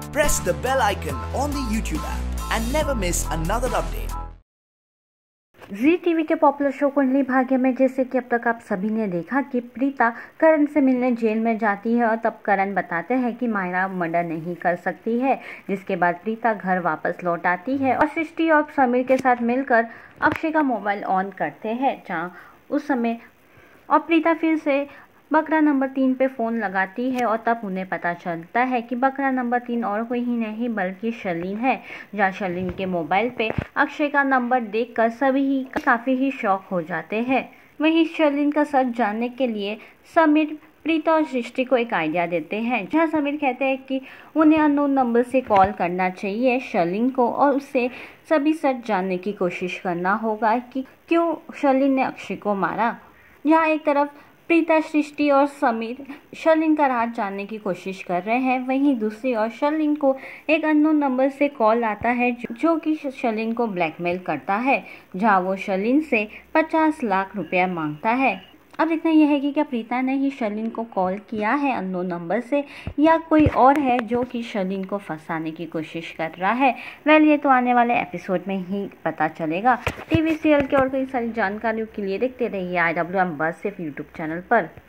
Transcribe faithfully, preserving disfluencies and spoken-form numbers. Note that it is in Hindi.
Press the bell icon on the YouTube app and never miss another update. Zee TV के पॉपुलर शो कुंडली भाग्य में जैसे कि अब तक आप सभी ने देखा कि प्रीता करण से मिलने जेल में जाती है और तब करण बताते हैं कि मायरा मर्डर नहीं कर सकती है, जिसके बाद प्रीता घर वापस लौट आती है और सृष्टि और समीर के साथ मिलकर अक्षय का मोबाइल ऑन करते हैं, जहां उस समय और प्रीता फिर से बकरा नंबर तीन पे फ़ोन लगाती है और तब उन्हें पता चलता है कि बकरा नंबर तीन और कोई ही नहीं बल्कि शर्लिन है। जहाँ शर्लिन के मोबाइल पे अक्षय का नंबर देखकर सभी ही काफ़ी ही शॉक हो जाते हैं। वहीं शर्लिन का सच जानने के लिए समीर प्रीता और सृष्टि को एक आइडिया देते हैं, जहाँ समीर कहते हैं कि उन्हें अननोन नंबर से कॉल करना चाहिए शर्लिन को और उससे सभी सच जानने की कोशिश करना होगा कि क्यों शर्लिन ने अक्षय को मारा। यहाँ एक तरफ प्रीता, सृष्टि और समीर शर्लिन का राज जानने की कोशिश कर रहे हैं, वहीं दूसरी ओर शर्लिन को एक अननोन नंबर से कॉल आता है जो कि शर्लिन को ब्लैकमेल करता है, जहां वो शर्लिन से पचास लाख रुपया मांगता है। अब देखना यह है कि क्या प्रीता ने ही शर्लिन को कॉल किया है अननोन नंबर से या कोई और है जो कि शर्लिन को फंसाने की कोशिश कर रहा है। वेल ये तो आने वाले एपिसोड में ही पता चलेगा। टीवी सीरियल के और कई सारी जानकारियों के लिए देखते रहिए आई डब्ल्यू एम बस सिर्फ यूट्यूब चैनल पर।